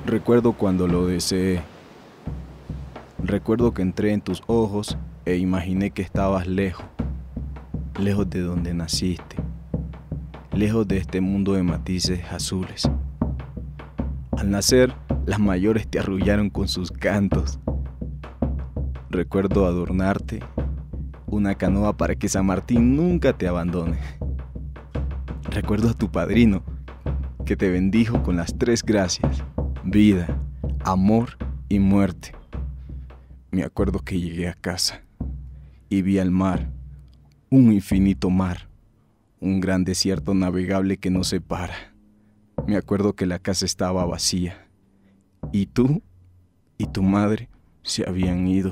Recuerdo cuando lo deseé. Recuerdo que entré en tus ojos e imaginé que estabas lejos, lejos de donde naciste, lejos de este mundo de matices azules. Al nacer, las mayores te arrullaron con sus cantos. Recuerdo adornarte, una canoa para que San Martín nunca te abandone. Recuerdo a tu padrino, que te bendijo con las 3 gracias: vida, amor y muerte. Me acuerdo que llegué a casa y vi al mar, un infinito mar, un gran desierto navegable que nos separa. Me acuerdo que la casa estaba vacía y tú y tu madre se habían ido.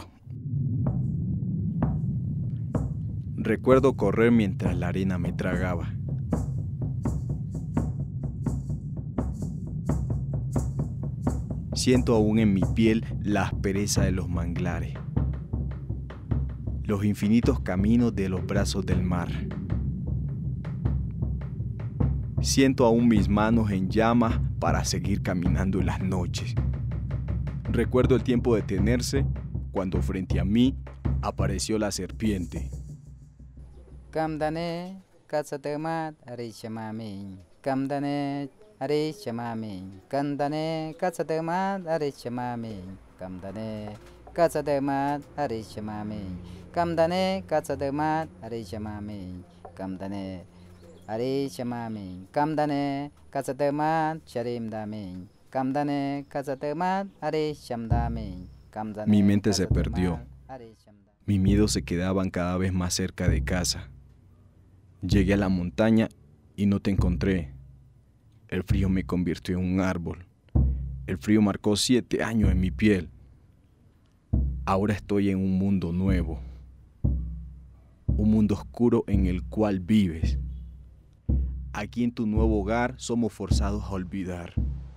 Recuerdo correr mientras la arena me tragaba. Siento aún en mi piel la aspereza de los manglares, los infinitos caminos de los brazos del mar. Siento aún mis manos en llamas para seguir caminando en las noches. Recuerdo el tiempo de detenerse cuando frente a mí apareció la serpiente. Kamdane katsatemat arishamamin. Kamdane arishamamin. Kamdane katsatemat arishamamin. Kamdane katsatemat arishamamin. Kamdane katsatemat arishamamin. Kamdane arishamamin. Kamdane katsatemat sharimdamin. Kamdane katsatemat arishamdamin. Mi mente se perdió. Mis miedos se quedaban cada vez más cerca de casa. Llegué a la montaña y no te encontré. El frío me convirtió en un árbol. El frío marcó 7 años en mi piel. Ahora estoy en un mundo nuevo. Un mundo oscuro en el cual vives. Aquí en tu nuevo hogar somos forzados a olvidar.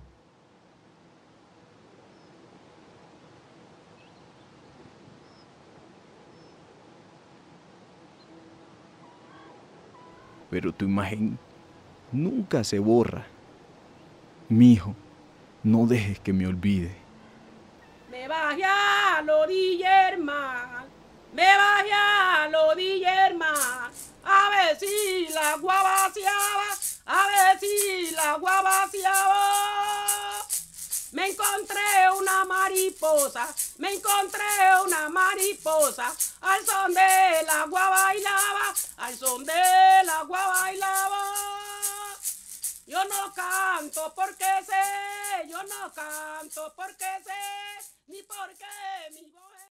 Pero tu imagen nunca se borra. Mijo, no dejes que me olvide. Me bajé a la orilla del mar, me bajé a la orilla del mar, a ver si la agua vaciaba, a ver si la agua vaciaba. Me encontré una mariposa, me encontré una mariposa, al son del agua bailaba, al son del agua bailaba. Yo no canto porque sé, yo no canto porque sé, ni porque mi voz